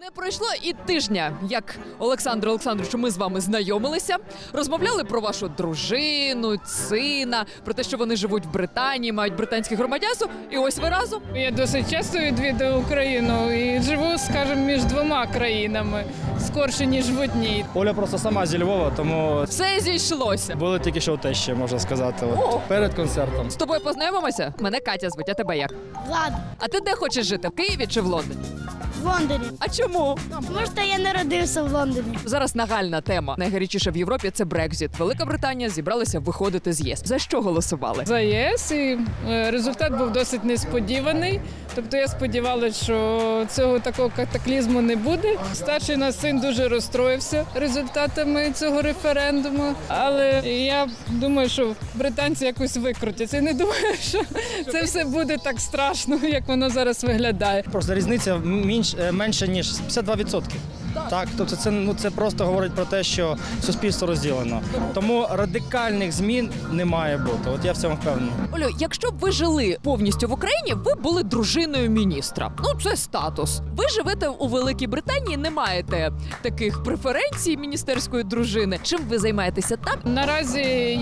Не пройшло і тижня, як Олександр Олександровичу, ми з вами знайомилися, розмовляли про вашу дружину, сина, про те, що вони живуть в Британії, мають британське громадянство, і ось ви разом. Я досить часто відвідую Україну і живу, скажімо, між двома країнами, скорше, ніж в одній. Оля просто сама зі Львова, тому Все зійшлося. були тільки що у тещі, можна сказати, перед концертом. З тобою познайомимося? Мене Катя звуть, а тебе як? Влад, А ти де хочеш жити? В Києві чи в Лондоні? в Лондоні. А чому? Тому що я народився в Лондоні. Зараз нагальна тема. Найгарячіша в Європі – це Брекзіт. Велика Британія зібралася виходити з ЄС. За що голосували? За ЄС, і результат був досить несподіваний. Тобто я сподівалася, що цього такого катаклізму не буде. Старший наш син дуже розстроївся результатами цього референдуму. Але я думаю, що британці якось викрутяться. І не думаю, що це все буде так страшно, як воно зараз виглядає. Просто різниця менше, ніж 52%. Так, тобто це просто говорить про те, що суспільство розділено. Тому радикальних змін не має бути. От я в цьому впевнений. Олю, якщо б ви жили повністю в Україні, ви були дружиною міністра. Ну, це статус. Ви живете у Великій Британії, не маєте таких преференцій міністерської дружини. Чим ви займаєтеся там? Наразі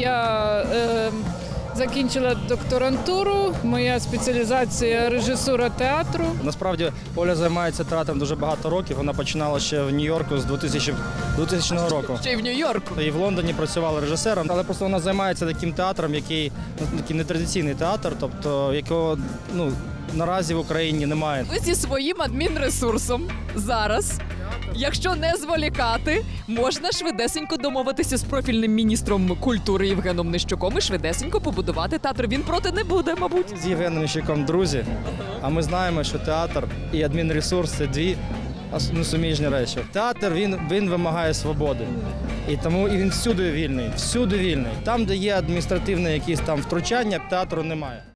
я закінчила докторантуру, моя спеціалізація режисура театру. Насправді Оля займається театром дуже багато років. Вона починала ще в Нью-Йорку з 2000 року. Ще й в Нью-Йорку. І в Лондоні працювала режисером, але просто вона займається таким театром, який такий нетрадиційний театр, тобто якого наразі в Україні немає. Ви зі своїм адмінресурсом зараз, якщо не зволікати, можна швидесенько домовитися з профільним міністром культури Євгеном Нищуком і швидесенько побудувати театр. Він проти не буде, мабуть. З Євгеном Нищуком друзі, а ми знаємо, що театр і адмінресурс – це дві суміжні речі. Театр, він вимагає свободи. І тому він всюди вільний. Там, де є адміністративне якісь там втручання, театру немає.